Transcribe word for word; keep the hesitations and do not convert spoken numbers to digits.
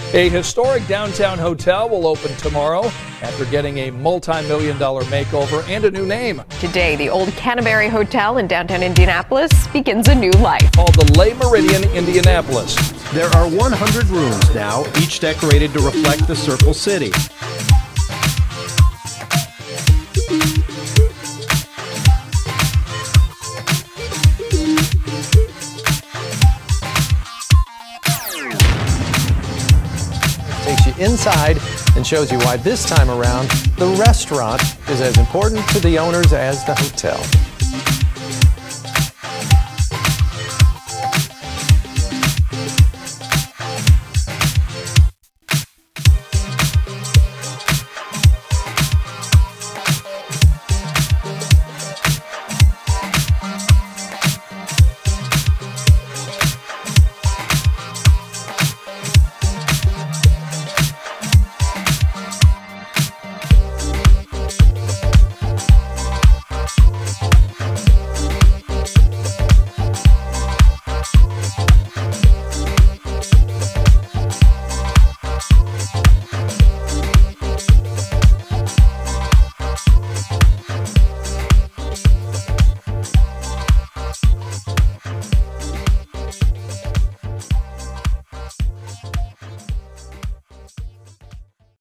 A historic downtown hotel will open tomorrow after getting a multi-million dollar makeover and a new name. Today, the old Canterbury Hotel in downtown Indianapolis begins a new life. Called the Méridien, Indianapolis. There are one hundred rooms now, each decorated to reflect the Circle City. Takes you inside and shows you why this time around the restaurant is as important to the owners as the hotel.